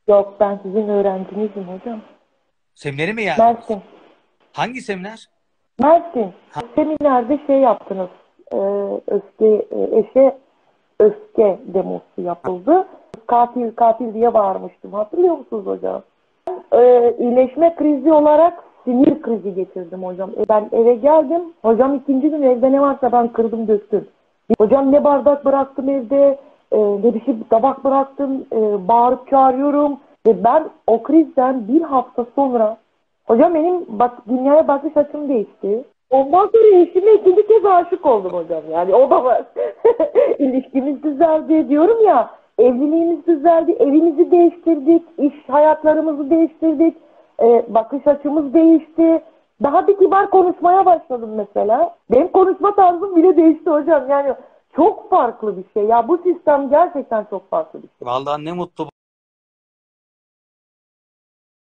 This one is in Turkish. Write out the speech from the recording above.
Yok, ben sizin öğrencinizim hocam. Semineri mi yani? Mersin. Hangi seminer? Mersin. Ha, Seminerde şey yaptınız. E, eşe öfke demosu yapıldı. Katil katil diye bağırmıştım. Hatırlıyor musunuz hocam? İyileşme krizi olarak sinir krizi geçirdim hocam. Ben eve geldim. Hocam ikinci gün evde ne varsa ben kırdım döktüm. Hocam ne bardak bıraktım evde, ne bir şey tabak bıraktım, bağırıp çağırıyorum. Ve ben o krizden bir hafta sonra hocam benim dünyaya bakış açım değişti. Ondan sonra eşime ikinci kez aşık oldum hocam. Yani o da var. İlişkimiz düzeldi diyorum ya. Evliliğimiz düzeldi. Evimizi değiştirdik. İş hayatlarımızı değiştirdik. Bakış açımız değişti. Daha bir kibar konuşmaya başladım mesela. Benim konuşma tarzım bile değişti hocam. Yani çok farklı bir şey. Ya bu sistem gerçekten çok farklı bir şey. vallahi ne mutlu